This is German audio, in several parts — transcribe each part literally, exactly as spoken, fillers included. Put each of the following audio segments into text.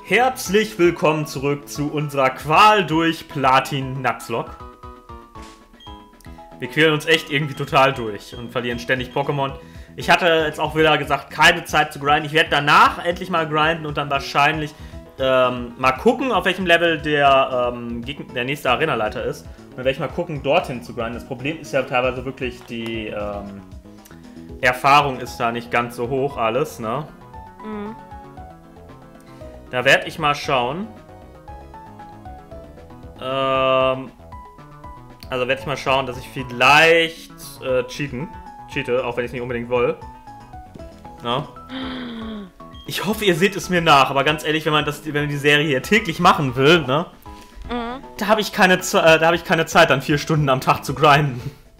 Herzlich willkommen zurück zu unserer Qual durch Platin Nuzlocke. Wir quälen uns echt irgendwie total durch und verlieren ständig Pokémon. Ich hatte jetzt auch wieder gesagt, keine Zeit zu grinden. Ich werde danach endlich mal grinden und dann wahrscheinlich ähm, mal gucken, auf welchem Level der, ähm, der nächste Arenaleiter ist. Und dann werde ich mal gucken, dorthin zu grinden. Das Problem ist ja teilweise wirklich, die ähm, Erfahrung ist da nicht ganz so hoch alles, ne? Mhm. Da werde ich mal schauen. Ähm, also werde ich mal schauen, dass ich vielleicht äh, cheaten. Cheate, auch wenn ich es nicht unbedingt will. Ja. Ich hoffe, ihr seht es mir nach, aber ganz ehrlich, wenn man das, wenn man die Serie hier täglich machen will, ne? Mhm. Da habe ich keine, äh, da habe ich keine Zeit, dann vier Stunden am Tag zu grinden.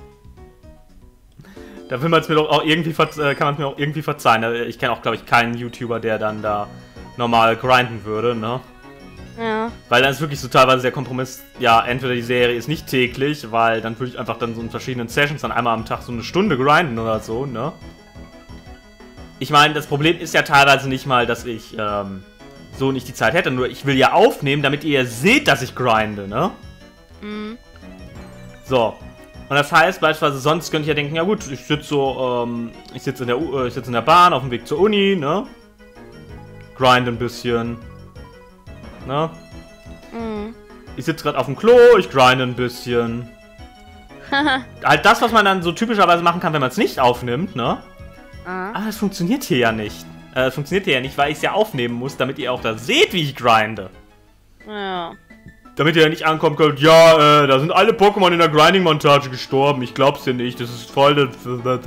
Da will man es mir doch auch irgendwie, äh, kann man es mir auch irgendwie verzeihen. Ich kenne auch, glaube ich, keinen YouTuber, der dann da normal grinden würde, ne? Ja. Weil dann ist wirklich so teilweise der Kompromiss, ja, entweder die Serie ist nicht täglich, weil dann würde ich einfach dann so in verschiedenen Sessions dann einmal am Tag so eine Stunde grinden oder so, ne? Ich meine, das Problem ist ja teilweise nicht mal, dass ich ähm, so nicht die Zeit hätte, nur ich will ja aufnehmen, damit ihr seht, dass ich grinde, ne? Mhm. So. Und das heißt beispielsweise, sonst könnte ich ja denken, ja gut, ich sitze so, ähm, ich sitze in der U äh, ich sitze in der Bahn auf dem Weg zur Uni, ne? Grind ein bisschen. Ne? Mhm. Ich sitze gerade auf dem Klo, ich grind ein bisschen. Halt das, was man dann so typischerweise machen kann, wenn man es nicht aufnimmt, ne? Mhm. Aber das funktioniert hier ja nicht. Äh, das funktioniert hier ja nicht, weil ich es ja aufnehmen muss, damit ihr auch da seht, wie ich grinde. Ja. Damit ihr ja nicht ankommt könnt, ja, äh, da sind alle Pokémon in der Grinding-Montage gestorben. Ich glaub's dir nicht, das ist voll das...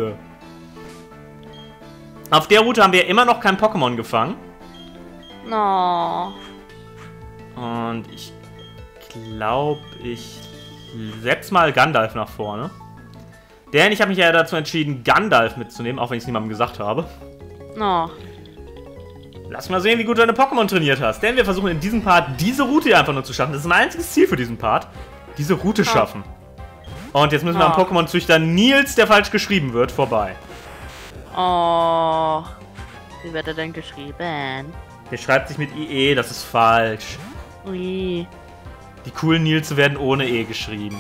Auf der Route haben wir immer noch kein Pokémon gefangen. No. Und ich glaube, ich setze mal Gandalf nach vorne. Denn ich habe mich ja dazu entschieden, Gandalf mitzunehmen, auch wenn ich es niemandem gesagt habe. No. Lass mal sehen, wie gut du deine Pokémon trainiert hast. Denn wir versuchen in diesem Part diese Route hier einfach nur zu schaffen. Das ist mein einziges Ziel für diesen Part. Diese Route oh. schaffen. Und jetzt müssen wir oh. am Pokémon-Züchter Nils, der falsch geschrieben wird, vorbei. Oh. Wie wird er denn geschrieben? Der schreibt sich mit I E, das ist falsch. Ui. Die coolen Nils werden ohne E geschrieben.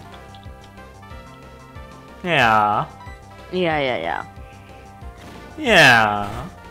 Ja. Ja, ja, ja. Ja.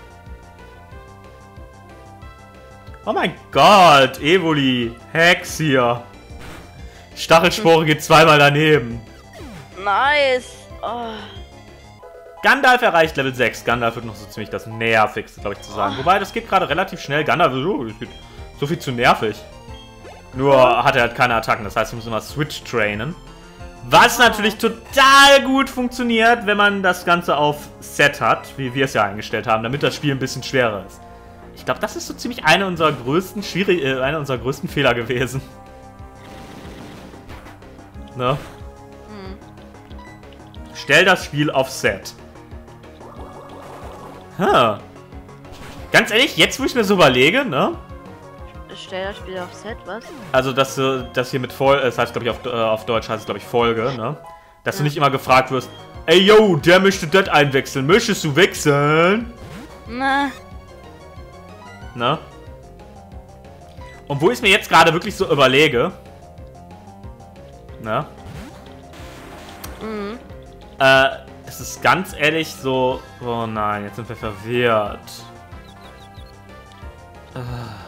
Oh mein Gott, Evoli. Hex hier. Stachelspore geht zweimal daneben. Nice. Oh. Gandalf erreicht Level sechs. Gandalf wird noch so ziemlich das Nervigste, glaube ich, zu sagen. Oh. Wobei, das geht gerade relativ schnell. Gandalf ist oh, so viel zu nervig. Nur oh. hat er halt keine Attacken. Das heißt, wir müssen mal Switch trainen. Was natürlich total gut funktioniert, wenn man das Ganze auf Set hat, wie wir es ja eingestellt haben, damit das Spiel ein bisschen schwerer ist. Ich glaube, das ist so ziemlich eine unserer größten, schwierig, äh, eine unserer größten Fehler gewesen. Ne? Hm. Stell das Spiel auf Set. Huh. Ganz ehrlich, jetzt wo ich mir so überlege, ne? Stell das Spiel auf Set, was? Also, dass du das hier mit Folge, das heißt, glaube ich, auf, äh, auf Deutsch heißt es, glaube ich, Folge, ne? Dass ja. du nicht immer gefragt wirst, ey, yo, der möchte das einwechseln, möchtest du wechseln? Na. Ne? Und wo ich es mir jetzt gerade wirklich so überlege, ne? Mhm. Äh, es ist ganz ehrlich so, oh nein, jetzt sind wir verwirrt. Äh.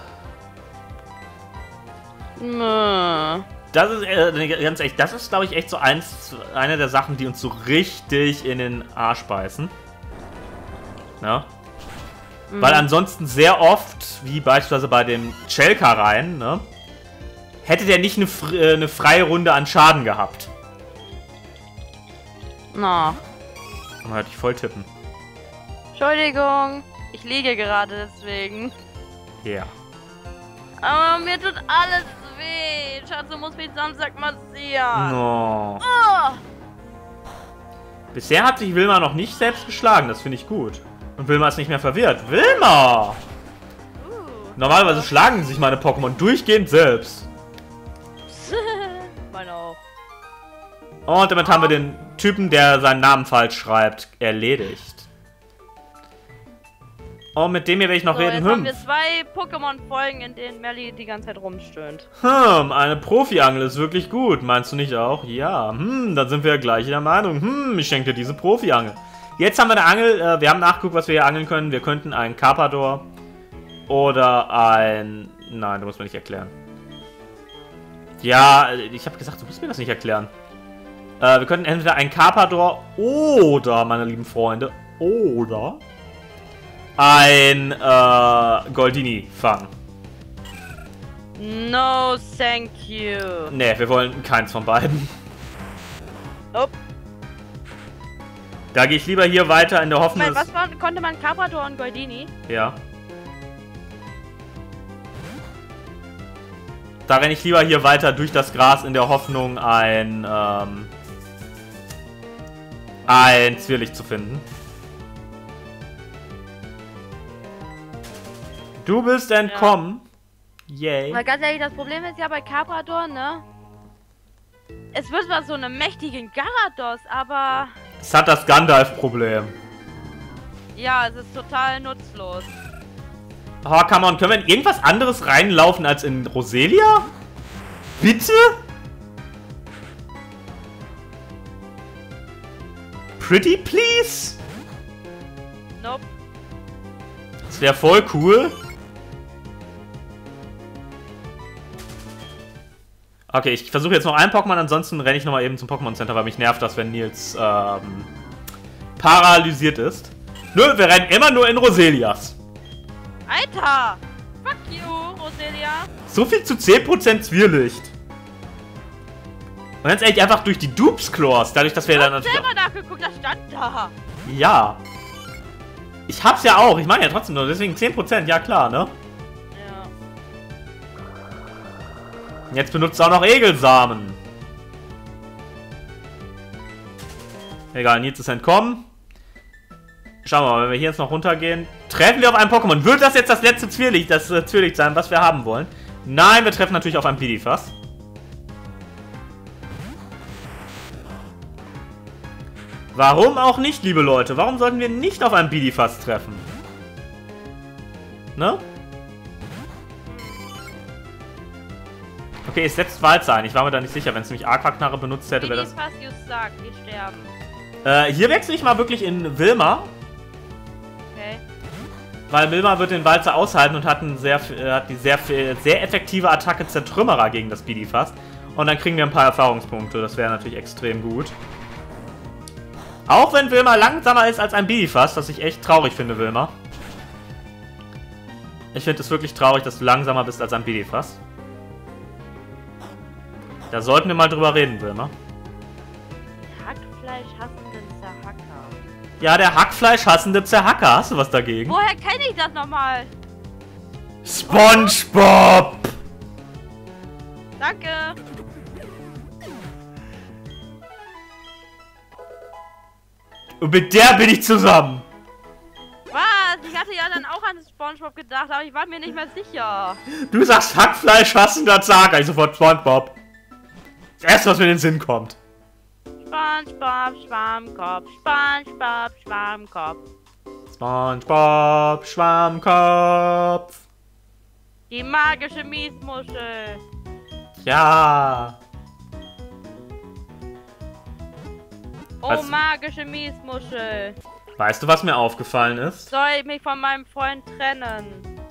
Das ist, äh, ganz echt, das ist, glaube ich, echt so eins, eine der Sachen, die uns so richtig in den Arsch beißen. Ja. Mhm. Weil ansonsten sehr oft, wie beispielsweise bei den Chelka-Reihen, ne, hätte der nicht eine, äh, eine freie Runde an Schaden gehabt. Na. Man hätte ich voll tippen. Entschuldigung, ich liege gerade deswegen. Ja. Yeah. Aber mir tut alles weh. Schatz, du musst mich Samstag massieren. No. Oh. Bisher hat sich Wilma noch nicht selbst geschlagen. Das finde ich gut. Und Wilma ist nicht mehr verwirrt. Wilma! Uh. Normalerweise schlagen sich meine Pokémon durchgehend selbst. Meine auch. Und damit oh. haben wir den Typen, der seinen Namen falsch schreibt, erledigt. Oh, mit dem hier werde ich noch so, reden. Jetzt hm. haben wir zwei Pokémon-Folgen, in denen Melly die ganze Zeit rumstöhnt. Hm, eine Profi-Angel ist wirklich gut. Meinst du nicht auch? Ja. Hm, dann sind wir ja gleich in der Meinung. Hm, ich schenke dir diese Profi-Angel. Jetzt haben wir eine Angel. Äh, wir haben nachgeguckt, was wir hier angeln können. Wir könnten einen Carpador oder ein... Nein, du musst mir nicht erklären. Ja, ich habe gesagt, du musst mir das nicht erklären. Äh, wir könnten entweder einen Carpador oder, meine lieben Freunde, oder ein äh, Goldini fangen. No, thank you. Ne, wir wollen keins von beiden. Nope. Da gehe ich lieber hier weiter in der Hoffnung, Moment, was war, konnte man Carpador und Goldini? Ja. Da renne ich lieber hier weiter durch das Gras in der Hoffnung, ein, ähm, ein Zwirrlicht zu finden. Du bist entkommen. Ja. Yay. Weil ganz ehrlich, das Problem ist ja bei Carpador, ne? Es wird zwar so eine mächtigen Gyarados, aber... Es hat das Gandalf-Problem. Ja, es ist total nutzlos. Oh, come on, können wir in irgendwas anderes reinlaufen als in Roselia? Bitte? Pretty please? Nope. Das wäre voll cool. Okay, ich versuche jetzt noch einen Pokémon, ansonsten renne ich nochmal eben zum Pokémon Center, weil mich nervt das, wenn Nils ähm, paralysiert ist. Nö, wir rennen immer nur in Roselias. Alter! Fuck you, Roselia! So viel zu zehn Prozent Zwirrlicht. Und ganz ehrlich, einfach durch die Dupes-Claws, dadurch, dass wir Ich dann hab natürlich... selber nachgeguckt, das stand da! Ja. Ich hab's ja auch, ich meine ja trotzdem nur, deswegen zehn Prozent, ja klar, ne? Ja. Jetzt benutzt er auch noch Egelsamen. Egal, Nils ist entkommen. Schauen wir mal, wenn wir hier jetzt noch runtergehen. Treffen wir auf ein Pokémon. Wird das jetzt das letzte Zwirrlicht, das äh, Zwirrlicht sein, was wir haben wollen? Nein, wir treffen natürlich auf ein Pidifas. Warum auch nicht, liebe Leute? Warum sollten wir nicht auf ein Pidifas treffen? Ne? Okay, es setzt Walze ein. Ich war mir da nicht sicher. Wenn es nämlich Aquaknarre benutzt hätte, wäre das... Pidifas, you suck, die sterben. Äh, hier wechsle ich mal wirklich in Wilma. Okay. Weil Wilma wird den Walzer aushalten und hat, einen sehr, äh, hat die sehr, sehr effektive Attacke Zertrümmerer gegen das Pidifas. Und dann kriegen wir ein paar Erfahrungspunkte. Das wäre natürlich extrem gut. Auch wenn Wilma langsamer ist als ein Pidifas, was ich echt traurig finde, Wilma. Ich finde es wirklich traurig, dass du langsamer bist als ein Pidifas. Da sollten wir mal drüber reden, Wilma. Hackfleisch hassenden Zerhacker. Ja, der Hackfleisch hassende Zerhacker. Hast du was dagegen? Woher kenne ich das nochmal? SpongeBob! Danke. Und mit der bin ich zusammen. Was? Ich hatte ja dann auch an SpongeBob gedacht, aber ich war mir nicht mehr sicher. Du sagst Hackfleisch hassender Zerhacker. Ich sofort SpongeBob. Das erste, was mir in den Sinn kommt. SpongeBob, Schwammkopf, SpongeBob, Schwammkopf. SpongeBob, Schwammkopf. Die magische Miesmuschel. Ja. Oh, Was? magische Miesmuschel. Weißt du, was mir aufgefallen ist? Soll ich mich von meinem Freund trennen?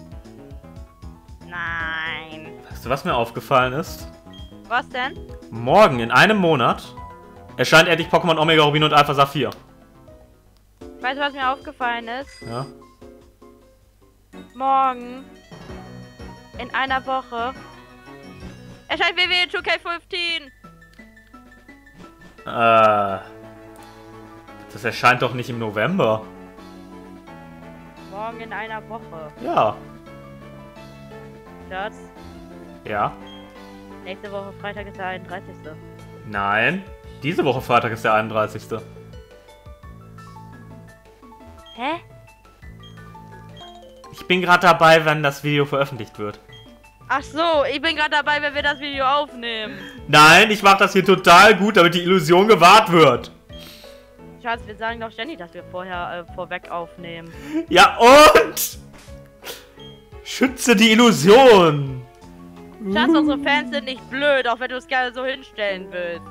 Nein. Weißt du, was mir aufgefallen ist? Was denn? Morgen, in einem Monat, erscheint endlich Pokémon Omega Rubin und Alpha Saphir. Weißt du, was mir aufgefallen ist? Ja. Morgen, in einer Woche, erscheint W W zwei K fünfzehn. Äh. Das erscheint doch nicht im November. Morgen in einer Woche. Ja. Schatz, Ja. nächste Woche Freitag ist der einunddreißigste. Nein. Diese Woche Freitag ist der einunddreißigste. Hä? Ich bin gerade dabei, wenn das Video veröffentlicht wird. Ach so, ich bin gerade dabei, wenn wir das Video aufnehmen. Nein, ich mache das hier total gut, damit die Illusion gewahrt wird. Schatz, wir sagen doch ständig, dass wir vorher äh, vorweg aufnehmen. Ja, und? Schütze die Illusion. Schatz, unsere Fans sind nicht blöd, auch wenn du es gerne so hinstellen willst.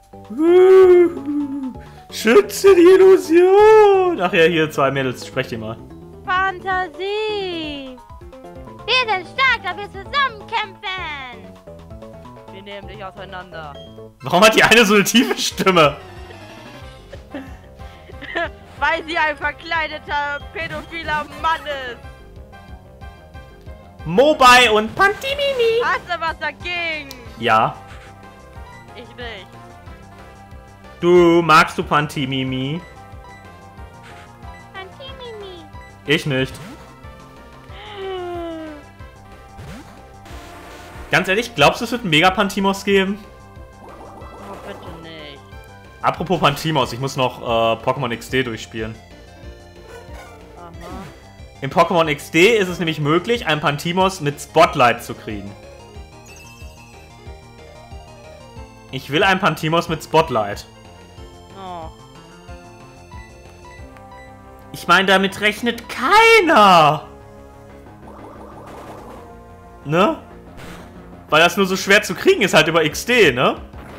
Schütze die Illusion. Ach ja, hier zwei Mädels, sprecht ihr mal. Fantasie. Wir sind stark, da wir zusammen kämpfen. Wir nehmen dich auseinander. Warum hat die eine so eine tiefe Stimme? Weil sie ein verkleideter, pädophiler Mann ist. Mobai und Pantimimi. Hast du was dagegen? Ja. Ich nicht. Du, magst du Pantimimi? Pantimimi. Ich nicht. Ganz ehrlich, glaubst du, es wird einen Mega-Pantimos geben? Oh, bitte nicht. Apropos Pantimos, ich muss noch äh, Pokémon X D durchspielen. Aha. In Pokémon X D ist es nämlich möglich, einen Pantimos mit Spotlight zu kriegen. Ich will einen Pantimos mit Spotlight. Oh. Ich meine, damit rechnet keiner. Ne? Weil das nur so schwer zu kriegen ist halt über X D, ne?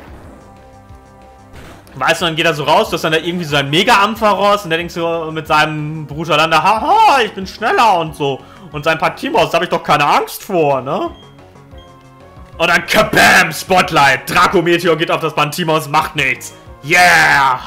Weißt du, dann geht er so raus, du hast dann da irgendwie so ein Mega-Ampharos und der denkt so mit seinem Bruder dann da, haha, ich bin schneller und so. Und sein Pantimos, da habe ich doch keine Angst vor, ne? Und dann kabam, Spotlight, Draco-Meteor geht auf das Pantimos, macht nichts. Yeah!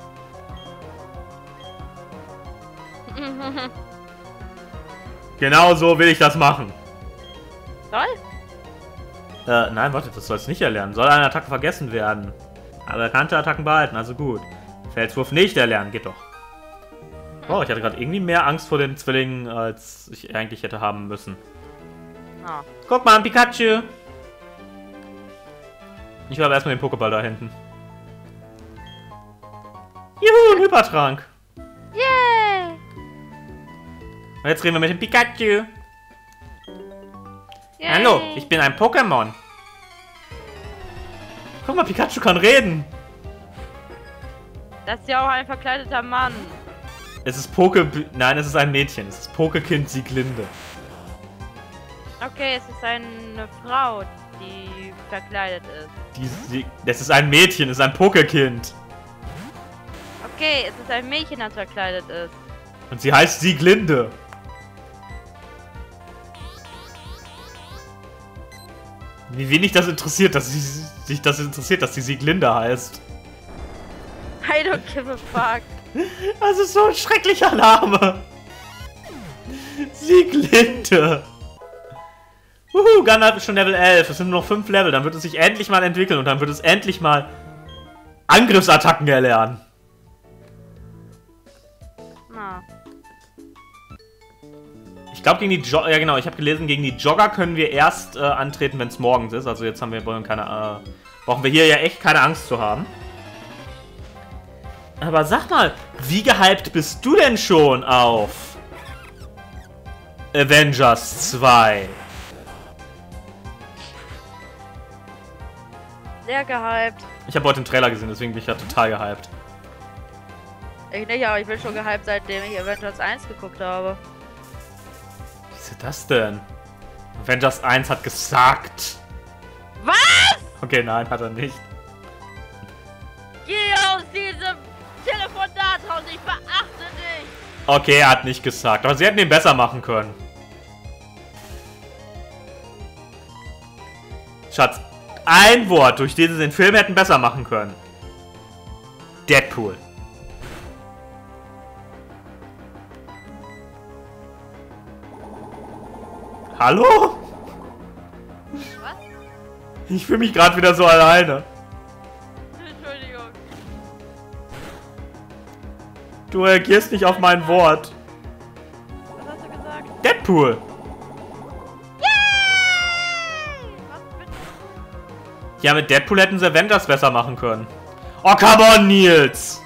Genau so will ich das machen. Toll? Äh, nein, warte, das soll es nicht erlernen. Soll eine Attacke vergessen werden. Aber bekannte Attacken behalten, also gut. Felswurf nicht erlernen, geht doch. Oh, ich hatte gerade irgendwie mehr Angst vor den Zwillingen, als ich eigentlich hätte haben müssen. Oh. Guck mal, ein Pikachu! Ich will aber erstmal den Pokéball da hinten. Juhu, ein Hypertrank! Yay! Und jetzt reden wir mit dem Pikachu. Yay. Hallo, ich bin ein Pokémon. Guck mal, Pikachu kann reden. Das ist ja auch ein verkleideter Mann. Es ist Poke... Nein, es ist ein Mädchen. Es ist Pokekind Sieglinde. Okay, es ist eine Frau, die verkleidet ist. Die Sie... Das ist ein Mädchen, es ist ein Pokekind. Okay, es ist ein Mädchen, das verkleidet ist. Und sie heißt Sieglinde. Wie wenig das interessiert, dass sie, sich das interessiert, dass die Sieglinde heißt. I don't give a fuck. Das ist so ein schrecklicher Name. Sieglinde. Uhu, Gandalf ist schon Level elf. Es sind nur noch fünf Level. Dann wird es sich endlich mal entwickeln und dann wird es endlich mal Angriffsattacken erlernen. Na. Ich glaube, gegen die Jogger, ja genau, ich habe gelesen, gegen die Jogger können wir erst äh, antreten, wenn es morgens ist. Also jetzt haben wir, wollen keine, äh, brauchen wir hier ja echt keine Angst zu haben. Aber sag mal, wie gehypt bist du denn schon auf Avengers zwei? Sehr gehypt. Ich habe heute den Trailer gesehen, deswegen bin ich ja total gehypt. Ich nicht, aber ich bin schon gehypt, seitdem ich Avengers eins geguckt habe. Wie ist das denn? Avengers eins hat gesagt. Was? Okay, nein, hat er nicht. Geh aus diesem Telefonat raus, ich verachte dich! Okay, er hat nicht gesagt, aber sie hätten ihn besser machen können. Schatz, ein Wort, durch den sie den Film hätten besser machen können. Deadpool. Hallo? Was? Ich fühle mich gerade wieder so alleine. Entschuldigung. Du reagierst nicht auf mein Wort. Was hast du gesagt? Deadpool. Yay! Was bitte? Ja, mit Deadpool hätten sie Avengers besser machen können. Oh, come on, Nils!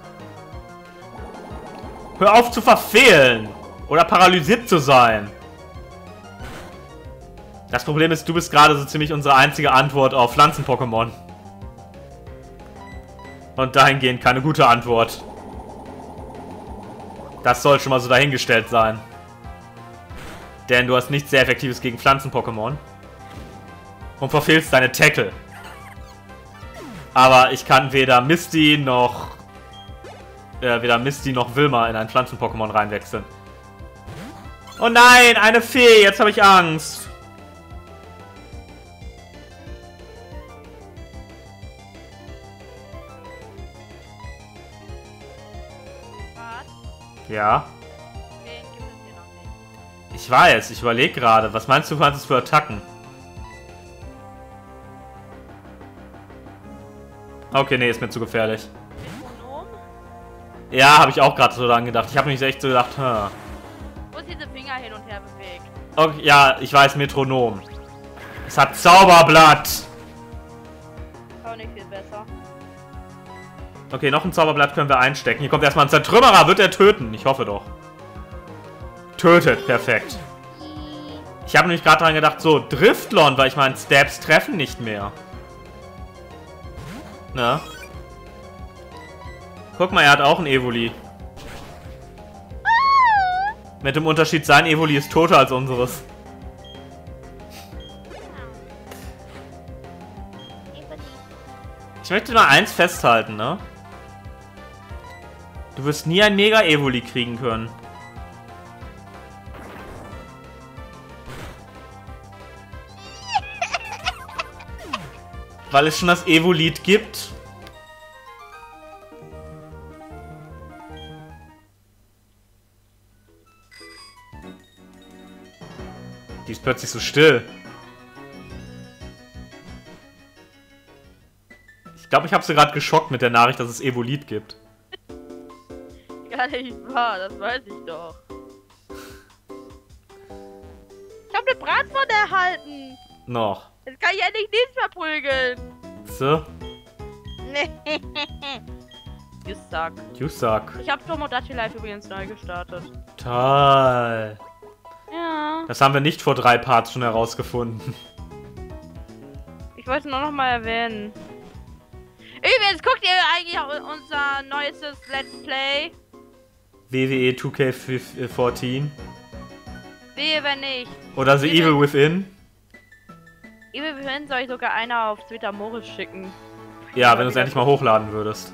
Hör auf zu verfehlen! Oder paralysiert zu sein. Das Problem ist, du bist gerade so ziemlich unsere einzige Antwort auf Pflanzen-Pokémon. Und dahingehend keine gute Antwort. Das soll schon mal so dahingestellt sein. Denn du hast nichts sehr Effektives gegen Pflanzen-Pokémon. Und verfehlst deine Tackle. Aber ich kann weder Misty noch... Äh, weder Misty noch Wilma in ein Pflanzen-Pokémon reinwechseln. Oh nein, eine Fee! Jetzt habe ich Angst. Was? Ja. Wen gibt es hier noch nicht? Ich weiß, ich überlege gerade. Was meinst du, was es für Attacken? Okay, nee, ist mir zu gefährlich. Metronom? Ja, habe ich auch gerade so dran gedacht. Ich habe mich echt so gedacht, hm. Wo ist diese Finger hin und her bewegt? Okay, ja, ich weiß, Metronom. Es hat Zauberblatt. Auch nicht viel besser. Okay, noch ein Zauberblatt können wir einstecken. Hier kommt erstmal ein Zertrümmerer. Wird er töten? Ich hoffe doch. Tötet, perfekt. Ich habe nämlich gerade dran gedacht, so, Driftlon, weil ich meine, Stabs treffen nicht mehr. Na? Guck mal, er hat auch ein Evoli. Mit dem Unterschied, sein Evoli ist toter als unseres. Ich möchte mal eins festhalten, ne? Du wirst nie ein Mega-Evoli kriegen können. Weil es schon das Evolit gibt. Die ist plötzlich so still. Ich glaube, ich habe sie gerade geschockt mit der Nachricht, dass es Evolit gibt. Gar nicht wahr, das weiß ich doch. Ich habe eine Bratpfanne erhalten. Noch. Jetzt kann ich endlich nichts mehr prügeln. So. Nee. You suck. You suck. Ich habe Tomodachi Life übrigens neu gestartet. Toll. Ja. Das haben wir nicht vor drei Parts schon herausgefunden. Ich wollte nur noch mal erwähnen. Übrigens, guckt ihr eigentlich auch unser neuestes Let's Play? W W E two K fourteen. Wehe, wenn nicht. Oder The Evil Within. Evil Within soll ich sogar einer auf Twitter Morris schicken. Ja, wenn du es endlich mal hochladen würdest.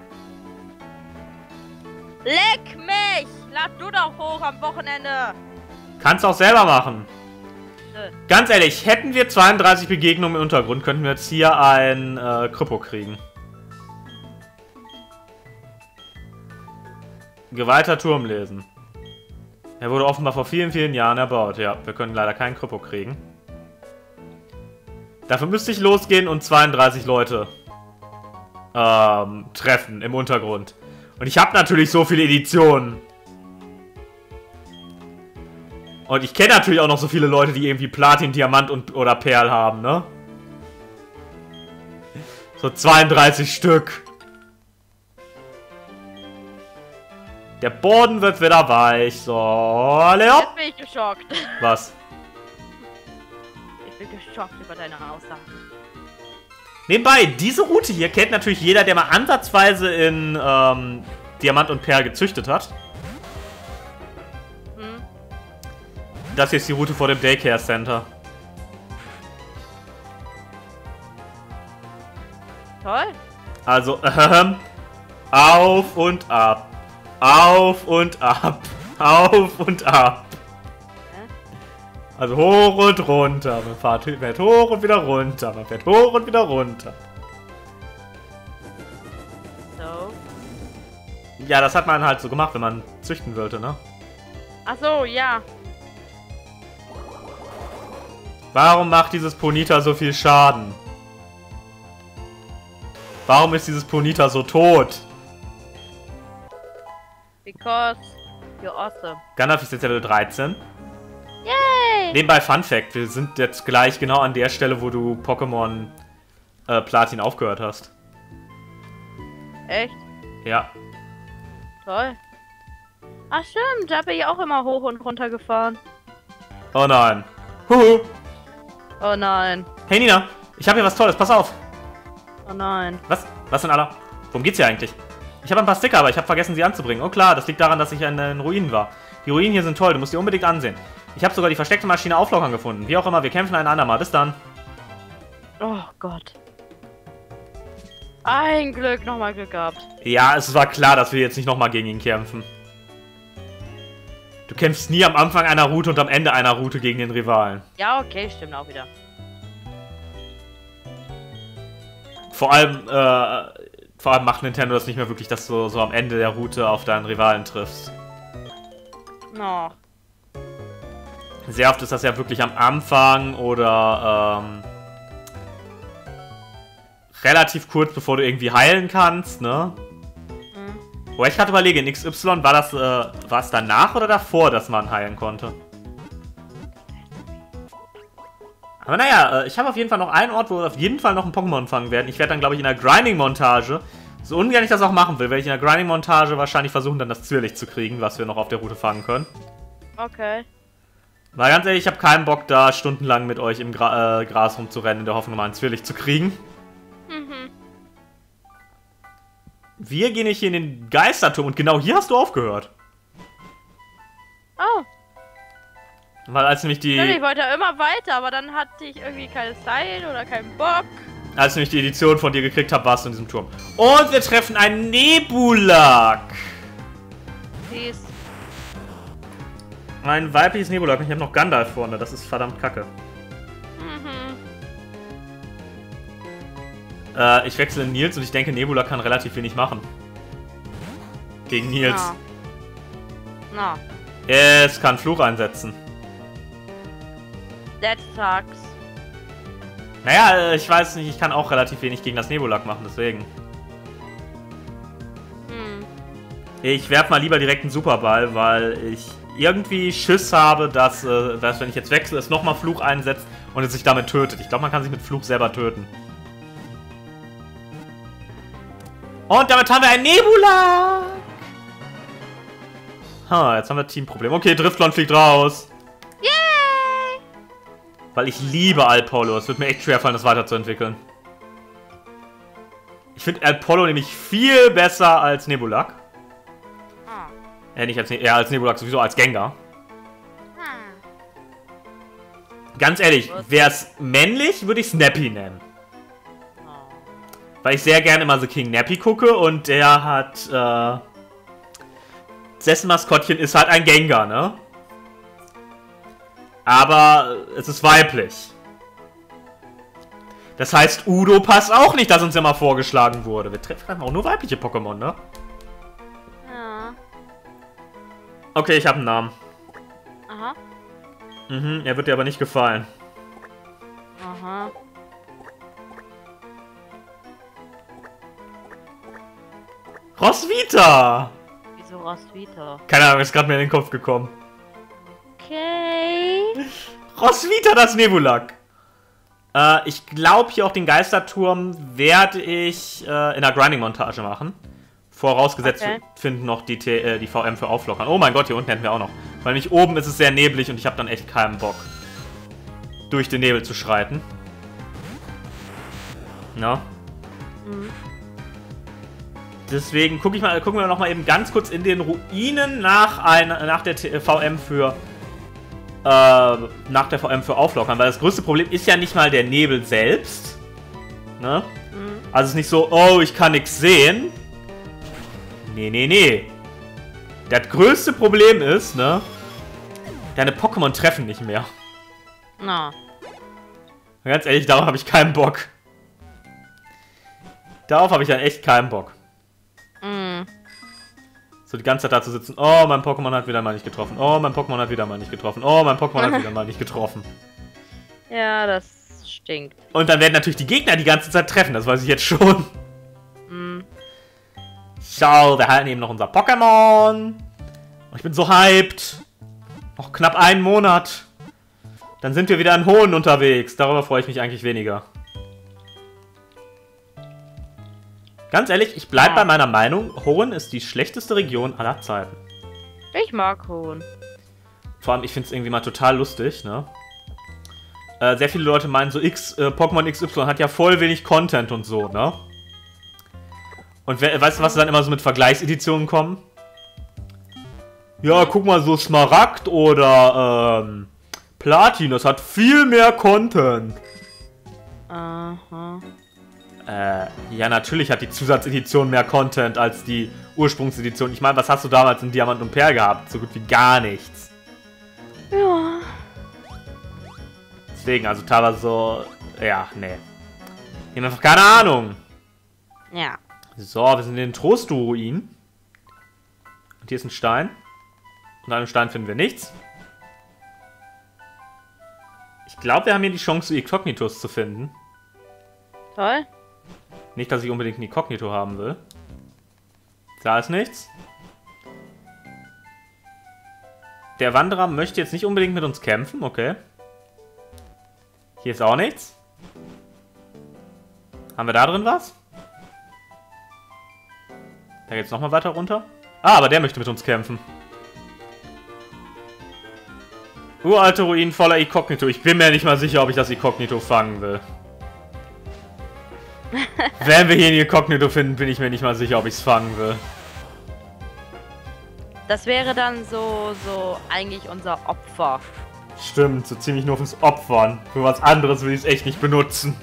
Leck mich! Lad du doch hoch am Wochenende! Kannst du auch selber machen. Nö. Ganz ehrlich, hätten wir zweiunddreißig Begegnungen im Untergrund, könnten wir jetzt hier ein äh, Krypto kriegen. Geweihter Turm lesen. Er wurde offenbar vor vielen, vielen Jahren erbaut. Ja, wir können leider keinen Krypto kriegen. Dafür müsste ich losgehen und zweiunddreißig Leute ähm, treffen im Untergrund. Und ich habe natürlich so viele Editionen. Und ich kenne natürlich auch noch so viele Leute, die irgendwie Platin, Diamant und oder Perl haben, ne? So zweiunddreißig Stück. Der Boden wird wieder weich. So, Leon. Jetzt bin ich geschockt. Was? Ich bin geschockt über deine Aussagen. Nebenbei, diese Route hier kennt natürlich jeder, der mal ansatzweise in ähm, Diamant und Perl gezüchtet hat. Hm? Das hier ist die Route vor dem Daycare Center. Toll. Also, ähm, auf und ab. Auf und ab. Auf und ab. Also hoch und runter. Man fährt, fährt hoch und wieder runter. Man fährt hoch und wieder runter. So. Ja, das hat man halt so gemacht, wenn man züchten wollte, ne? Ach so, ja. Warum macht dieses Ponyta so viel Schaden? Warum ist dieses Ponyta so tot? Because you're awesome. Gandalf ist jetzt Level dreizehn. Yay! Nebenbei Fun Fact, wir sind jetzt gleich genau an der Stelle, wo du Pokémon äh, Platin aufgehört hast. Echt? Ja. Toll. Ach stimmt, da bin ich auch immer hoch und runter gefahren. Oh nein. Huhu. Oh nein. Hey Nina, ich habe hier was Tolles, pass auf. Oh nein. Was? Was denn, Alter? Worum geht's hier eigentlich? Ich habe ein paar Sticker, aber ich habe vergessen, sie anzubringen. Oh klar, das liegt daran, dass ich in den Ruinen war. Die Ruinen hier sind toll, du musst die unbedingt ansehen. Ich habe sogar die versteckte Maschine auflockern gefunden. Wie auch immer, wir kämpfen ein andermal. Bis dann. Oh Gott. Ein Glück, nochmal Glück gehabt. Ja, es war klar, dass wir jetzt nicht nochmal gegen ihn kämpfen. Du kämpfst nie am Anfang einer Route und am Ende einer Route gegen den Rivalen. Ja, okay, stimmt auch wieder. Vor allem, äh, vor allem macht Nintendo das nicht mehr wirklich, dass du so am Ende der Route auf deinen Rivalen triffst. No. Sehr oft ist das ja wirklich am Anfang oder, ähm, relativ kurz, bevor du irgendwie heilen kannst, ne? Mhm. Wo ich gerade überlege, in X Y, war das, äh, war es danach oder davor, dass man heilen konnte? Aber naja, äh, ich habe auf jeden Fall noch einen Ort, wo wir auf jeden Fall noch ein Pokémon fangen werden. Ich werde dann, glaube ich, in der Grinding-Montage, so ungern ich das auch machen will, werde ich in der Grinding-Montage wahrscheinlich versuchen, dann das Zwirrlicht zu kriegen, was wir noch auf der Route fangen können. Okay. Weil ganz ehrlich, ich habe keinen Bock, da stundenlang mit euch im Gra äh, Gras rumzurennen, in der Hoffnung, mal ein Zwirrlicht zu kriegen. Mhm. Wir gehen nicht hier in den Geisterturm und genau hier hast du aufgehört. Oh. Weil als nämlich die... Ich wollte ja immer weiter, aber dann hatte ich irgendwie keine Zeit oder keinen Bock. Als ich nämlich die Edition von dir gekriegt habe, warst du in diesem Turm. Und wir treffen einen Nebulak. Peace. Ein weibliches Nebulak. Ich habe noch Gandalf vorne. Das ist verdammt kacke. Mhm. Äh, ich wechsle in Nils und ich denke, Nebulak kann relativ wenig machen. Gegen Nils. Na. No. No. Es kann Fluch einsetzen. That sucks. Naja, ich weiß nicht, ich kann auch relativ wenig gegen das Nebulak machen, deswegen. Hm. Ich werf mal lieber direkt einen Superball, weil ich irgendwie Schiss habe, dass, äh, dass wenn ich jetzt wechsle, es nochmal Fluch einsetzt und es sich damit tötet. Ich glaube, man kann sich mit Fluch selber töten. Und damit haben wir ein Nebulak! Ha, jetzt haben wir Teamproblem. Okay, Driftlon fliegt raus. Yay! Weil ich liebe Alpollo. Es wird mir echt schwerfallen, das weiterzuentwickeln. Ich finde Alpollo nämlich viel besser als Nebulak. Ah. Äh, nicht als, ne eher als Nebulak, sowieso als Gengar. Ah. Ganz ehrlich, wäre es männlich, würde ich Snappy nennen. Oh. Weil ich sehr gerne immer so King Nappy gucke und der hat, äh... dessen Maskottchen ist halt ein Gengar, ne? Aber es ist weiblich. Das heißt, Udo passt auch nicht, dass uns ja mal vorgeschlagen wurde. Wir treffen auch nur weibliche Pokémon, ne? Ja. Okay, ich habe einen Namen. Aha. Mhm, er wird dir aber nicht gefallen. Aha. Roswitha! Wieso Roswitha? Keine Ahnung, ist gerade mir in den Kopf gekommen. Okay. Roswitha, das Nebulak. Äh, ich glaube, hier auch den Geisterturm werde ich äh, in der Grinding-Montage machen. Vorausgesetzt, okay. Wir finden noch die, T äh, die V M für Auflockern. Oh mein Gott, hier unten hätten wir auch noch. Weil nämlich oben ist es sehr neblig und ich habe dann echt keinen Bock, durch den Nebel zu schreiten. Na? Mhm. Deswegen gucke ich mal, gucken wir noch mal eben ganz kurz in den Ruinen nach, ein, nach der T V M für äh, nach der V M für Auflockern, weil das größte Problem ist ja nicht mal der Nebel selbst. Ne? Mhm. Also es ist nicht so, oh, ich kann nichts sehen. Nee, nee, nee. Das größte Problem ist, ne? Deine Pokémon treffen nicht mehr. Na. Ganz ehrlich, darauf habe ich keinen Bock. Darauf habe ich dann echt keinen Bock. Mm. So die ganze Zeit da zu sitzen. Oh, mein Pokémon hat wieder mal nicht getroffen. Oh, mein Pokémon hat wieder mal nicht getroffen. Oh, mein Pokémon hat wieder mal nicht getroffen. Ja, das stinkt. Und dann werden natürlich die Gegner die ganze Zeit treffen. Das weiß ich jetzt schon. Mm. Schau, wir halten eben noch unser Pokémon. Und ich bin so hyped. Noch knapp einen Monat. Dann sind wir wieder in Hohn unterwegs. Darüber freue ich mich eigentlich weniger. Ganz ehrlich, ich bleibe ja. bei meiner Meinung, Hoenn ist die schlechteste Region aller Zeiten. Ich mag Hoenn. Vor allem, ich finde es irgendwie mal total lustig, ne? Äh, sehr viele Leute meinen so, X, äh, Pokémon X Y hat ja voll wenig Content und so, ne? Und we weißt du, was dann immer so mit Vergleichseditionen kommen? Ja, guck mal, so Smaragd oder ähm, Platin, das hat viel mehr Content. Aha. Äh, ja, natürlich hat die Zusatzedition mehr Content als die Ursprungsedition. Ich meine, was hast du damals in Diamant und Perl gehabt? So gut wie gar nichts. Ja. Deswegen, also teilweise so... Ja, nee. Ich habe einfach keine Ahnung. Ja. So, wir sind in den Trost-Ruinen. Und hier ist ein Stein. Und an dem Stein finden wir nichts. Ich glaube, wir haben hier die Chance, Ignoknitos zu finden. Toll. Nicht, dass ich unbedingt ein Inkognito haben will. Da ist nichts. Der Wanderer möchte jetzt nicht unbedingt mit uns kämpfen, okay. Hier ist auch nichts. Haben wir da drin was? Da geht's nochmal weiter runter. Ah, aber der möchte mit uns kämpfen. Uralte Ruinen voller Inkognito. Ich bin mir nicht mal sicher, ob ich das Inkognito fangen will. Wenn wir hier ein Inkognito finden, bin ich mir nicht mal sicher, ob ich es fangen will. Das wäre dann so, so eigentlich unser Opfer. Stimmt, so ziemlich nur fürs Opfern. Für was anderes will ich es echt nicht benutzen.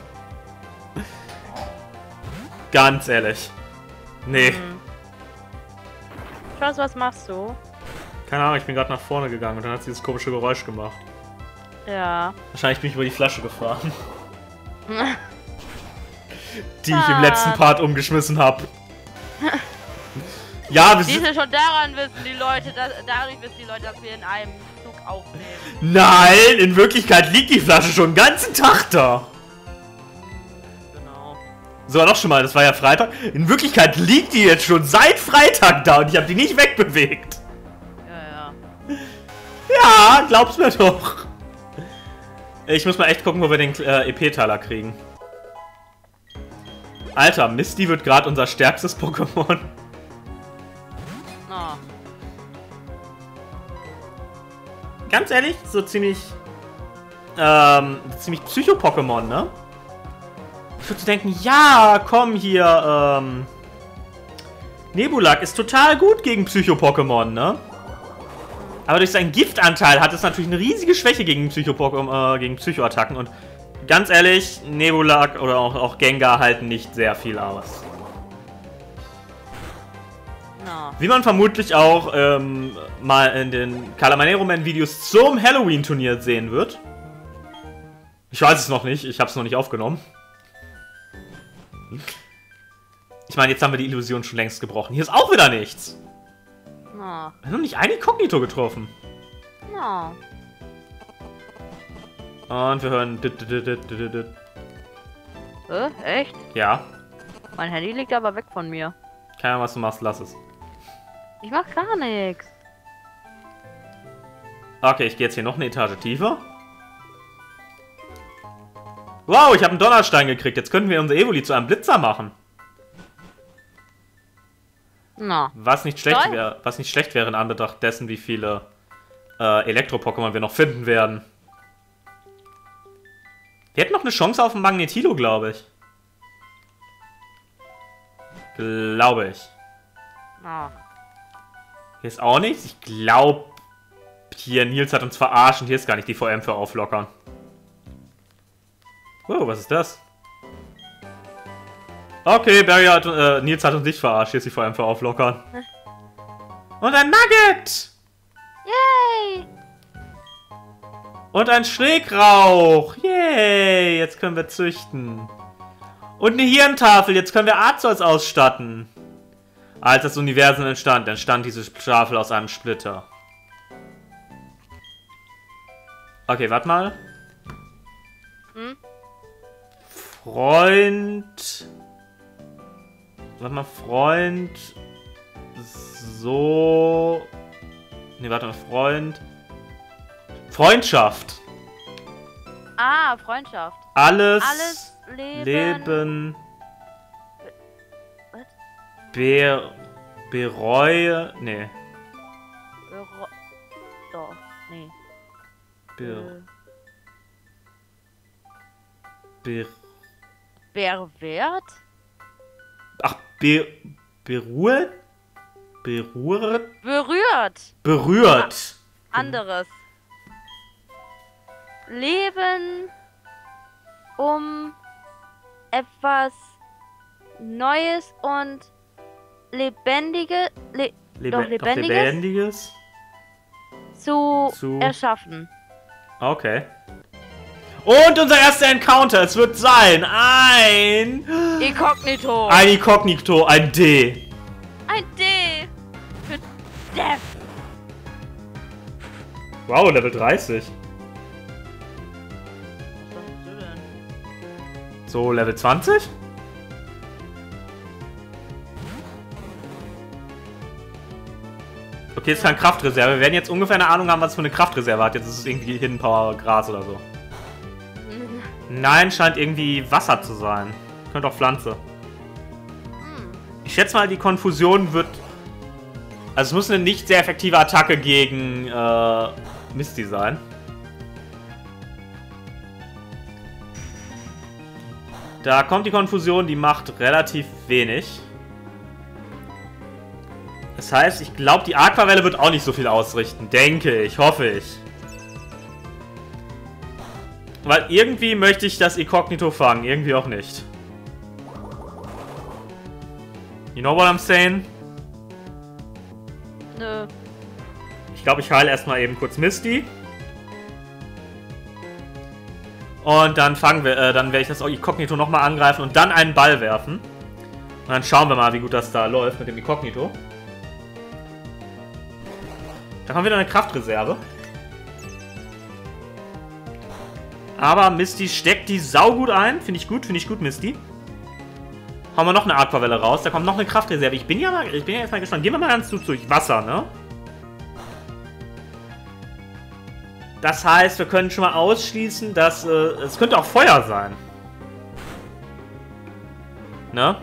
Ganz ehrlich. Nee. Hm. Schau, was machst du? Keine Ahnung, ich bin gerade nach vorne gegangen und dann hat sie dieses komische Geräusch gemacht. Ja. Wahrscheinlich bin ich über die Flasche gefahren. Die ah. ich im letzten Part umgeschmissen habe. Ja, wir sind... schon daran wissen die Leute, dass, dadurch wissen die Leute, dass wir in einem Zug aufnehmen. Nein, in Wirklichkeit liegt die Flasche schon den ganzen Tag da. Genau. So, noch schon mal, das war ja Freitag. In Wirklichkeit liegt die jetzt schon seit Freitag da und ich habe die nicht wegbewegt. Ja, ja. Ja, glaub's mir doch. Ich muss mal echt gucken, wo wir den äh, E P-Taler kriegen. Alter, Misty wird gerade unser stärkstes Pokémon. Oh. Ganz ehrlich, so ziemlich... Ähm, ziemlich Psycho-Pokémon, ne? Ich würde denken, ja, komm hier, ähm... Nebulak ist total gut gegen Psycho-Pokémon, ne? Aber durch seinen Giftanteil hat es natürlich eine riesige Schwäche gegen Psycho-Pokémon, äh, gegen Psycho-Attacken und ganz ehrlich, Nebulak oder auch, auch Gengar halten nicht sehr viel aus. No. Wie man vermutlich auch ähm, mal in den Calamanero-Man-Videos zum Halloween-Turnier sehen wird. Ich weiß es noch nicht, ich habe es noch nicht aufgenommen. Ich meine, jetzt haben wir die Illusion schon längst gebrochen. Hier ist auch wieder nichts. No. Wir haben noch nicht ein Inkognito getroffen. No. Und wir hören... Äh, echt? Ja. Mein Handy liegt aber weg von mir. Keine Ahnung, was du machst, lass es. Ich mach gar nichts. Okay, ich gehe jetzt hier noch eine Etage tiefer. Wow, ich habe einen Donnerstein gekriegt. Jetzt könnten wir unser Evoli zu einem Blitzer machen. No. Was nicht schlecht wäre, was nicht schlecht wäre in Anbetracht dessen, wie viele äh, Elektro-Pokémon wir noch finden werden. Wir hätten noch eine Chance auf ein Magnetilo, glaube ich. Glaube ich. Oh. Hier ist auch nichts. Ich glaube, hier Nils hat uns verarscht und hier ist gar nicht die V M für auflockern. Oh, was ist das? Okay, Barry hat, äh, Nils hat uns nicht verarscht. Hier ist die V M für auflockern. Und ein Nugget! Yay! Und ein Schrägrauch! Yay! Jetzt können wir züchten. Und eine Hirntafel. Jetzt können wir Arceus ausstatten. Als das Universum entstand, entstand diese Tafel aus einem Splitter. Okay, warte mal. Hm? Freund... Warte mal, Freund... So... Ne, warte mal, Freund... Freundschaft. Ah, Freundschaft. Alles... Alles Leben... Leben... Was? Be... Bereue... Nee. Bero Doch, nee. Be... Be... Berwert? Ach, Be berührt? Berührt? Berührt. Berührt. Anderes. Leben um etwas Neues und Lebendige, le Lebe doch Lebendiges, doch Lebendiges zu, zu erschaffen. Okay. Und unser erster Encounter, es wird sein ein... Inkognito. Ein Inkognito, ein D. Ein D. Für Death. Wow, Level dreißig. Was sagst du denn? So, Level zwanzig? Okay, jetzt keine Kraftreserve. Wir werden jetzt ungefähr eine Ahnung haben, was es für eine Kraftreserve hat. Jetzt ist es irgendwie Hidden Power Gras oder so. Nein, scheint irgendwie Wasser zu sein. Könnte auch Pflanze. Ich schätze mal, die Konfusion wird... Also es muss eine nicht sehr effektive Attacke gegen äh, Misty sein. Da kommt die Konfusion, die macht relativ wenig. Das heißt, ich glaube, die Aquavelle wird auch nicht so viel ausrichten. Denke ich, hoffe ich. Weil irgendwie möchte ich das Inkognito fangen, irgendwie auch nicht. You know what I'm saying? Nö. Ich glaube, ich heile erstmal eben kurz Misty. Und dann fangen wir, äh, dann werde ich das Inkognito nochmal angreifen und dann einen Ball werfen. Und dann schauen wir mal, wie gut das da läuft mit dem Inkognito. Da haben wir wieder eine Kraftreserve. Aber Misty steckt die saugut ein. Finde ich gut, finde ich gut, Misty. Hauen wir noch eine Aquavelle raus. Da kommt noch eine Kraftreserve. Ich bin ja mal, ich bin ja jetzt mal gespannt. Gehen wir mal ganz zu durch Wasser, ne? Das heißt, wir können schon mal ausschließen, dass äh, es könnte auch Feuer sein. Ne?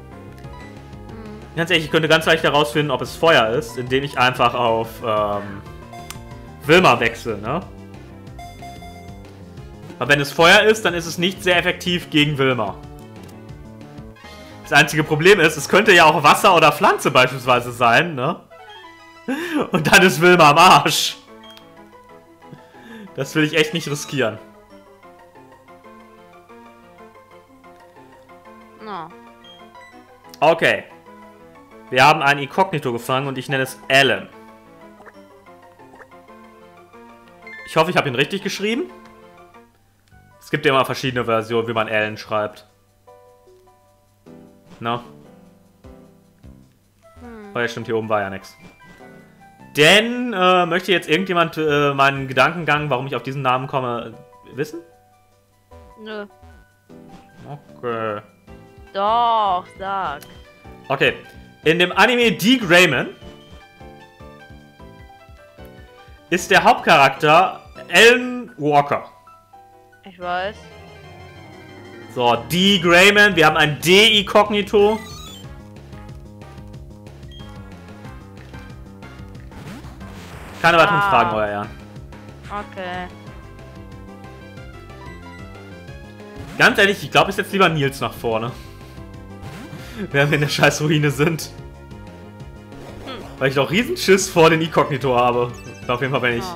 Ganz ehrlich, ich könnte ganz leicht herausfinden, ob es Feuer ist, indem ich einfach auf ähm, Wilma wechsle, ne? Aber wenn es Feuer ist, dann ist es nicht sehr effektiv gegen Wilma. Das einzige Problem ist, es könnte ja auch Wasser oder Pflanze beispielsweise sein, ne? Und dann ist Wilma am Arsch. Das will ich echt nicht riskieren. No. Okay. Wir haben ein Inkognito gefangen und ich nenne es Alan. Ich hoffe, ich habe ihn richtig geschrieben. Es gibt ja immer verschiedene Versionen, wie man Alan schreibt. Na? Hm. Oh ja, stimmt, hier oben war ja nichts. Denn, äh, möchte jetzt irgendjemand äh, meinen Gedankengang, warum ich auf diesen Namen komme, wissen? Nö. Okay. Doch, sag. Okay. In dem Anime D. Grayman ist der Hauptcharakter Alan Walker. Ich weiß. So, D. Grayman. Wir haben ein D-Inkognito. Keine weiteren Ah. Fragen, euer Ehren. Okay. Ganz ehrlich, ich glaube, ich setze lieber Nils nach vorne. Während wir in der scheiß Ruine sind. Hm. Weil ich doch riesen Schiss vor den Inkognito habe. Auf jeden Fall, wenn ich... Ja.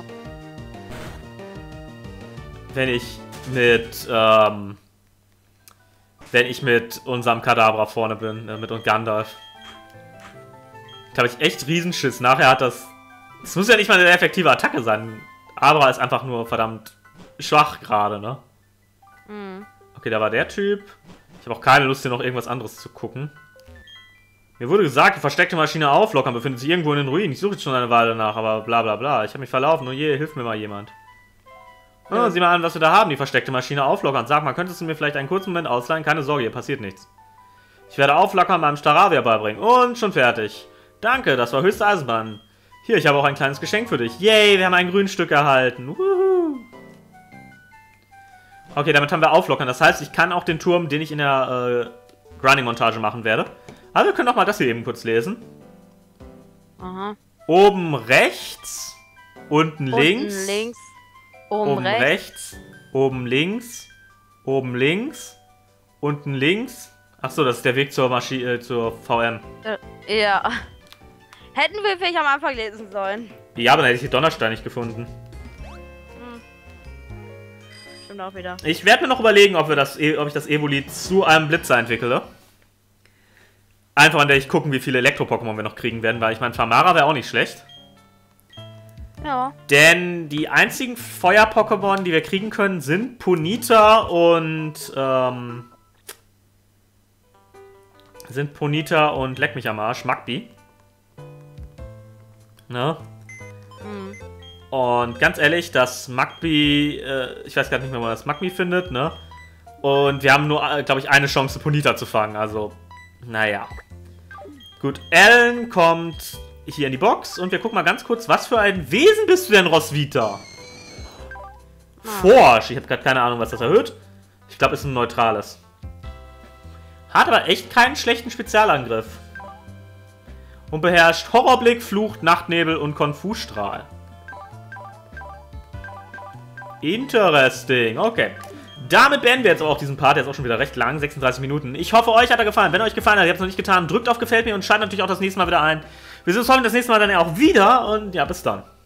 Wenn ich mit, ähm... Wenn ich mit unserem Kadabra vorne bin, äh, mit und Gandalf. Da habe ich echt riesen Schiss. Nachher hat das... Es muss ja nicht mal eine effektive Attacke sein. Abra ist einfach nur verdammt schwach gerade, ne? Mhm. Okay, da war der Typ. Ich habe auch keine Lust, hier noch irgendwas anderes zu gucken. Mir wurde gesagt, die versteckte Maschine auflockern befindet sich irgendwo in den Ruinen. Ich suche jetzt schon eine Weile nach, aber bla bla bla. Ich habe mich verlaufen. Oh je, hilft mir mal jemand. Oh, Ja. sieh mal an, was wir da haben. Die versteckte Maschine auflockern. Sag mal, könntest du mir vielleicht einen kurzen Moment ausleihen? Keine Sorge, hier passiert nichts. Ich werde Auflockern beim Staravia beibringen. Und schon fertig. Danke, das war höchste Eisenbahn. Hier, ich habe auch ein kleines Geschenk für dich. Yay, wir haben ein Grünstück erhalten. Wuhu. Okay, damit haben wir Auflockern. Das heißt, ich kann auch den Turm, den ich in der äh, Grinding-Montage machen werde. Aber wir können doch mal das hier eben kurz lesen. Aha. Oben rechts, unten links, Unten links, oben, oben rechts. rechts, oben links, oben links, unten links, Achso, das ist der Weg zur Maschine, äh, zur V M. Äh, ja. Hätten wir vielleicht am Anfang lesen sollen. Ja, aber dann hätte ich den Donnerstein nicht gefunden. Hm. Stimmt auch wieder. Ich werde mir noch überlegen, ob, wir das, ob ich das Evoli zu einem Blitzer entwickle. Einfach an der ich gucken, wie viele Elektro-Pokémon wir noch kriegen werden, weil ich meine, Famara wäre auch nicht schlecht. Ja. Denn die einzigen Feuer-Pokémon, die wir kriegen können, sind Ponyta und, ähm... sind Ponyta und Leck mich am Arsch, Magby. Ne? Mhm. Und ganz ehrlich, das Magby, äh, ich weiß gar nicht mehr, wo man das Magby findet, ne? Und wir haben nur, äh, glaube ich, eine Chance, Ponyta zu fangen, also, naja. Gut, Alan kommt hier in die Box und wir gucken mal ganz kurz, was für ein Wesen bist du denn, Roswitha? Ah. Forsch, ich habe gerade keine Ahnung, was das erhöht. Ich glaube, es ist ein neutrales. Hat aber echt keinen schlechten Spezialangriff. Und beherrscht Horrorblick, Flucht, Nachtnebel und Konfusstrahl. Interesting, okay. Damit beenden wir jetzt auch diesen Part, der ist auch schon wieder recht lang, sechsunddreißig Minuten. Ich hoffe, euch hat er gefallen. Wenn euch gefallen hat, ihr habt es noch nicht getan, drückt auf Gefällt mir und schaltet natürlich auch das nächste Mal wieder ein. Wir sehen uns hoffentlich das nächste Mal dann ja auch wieder und ja, bis dann.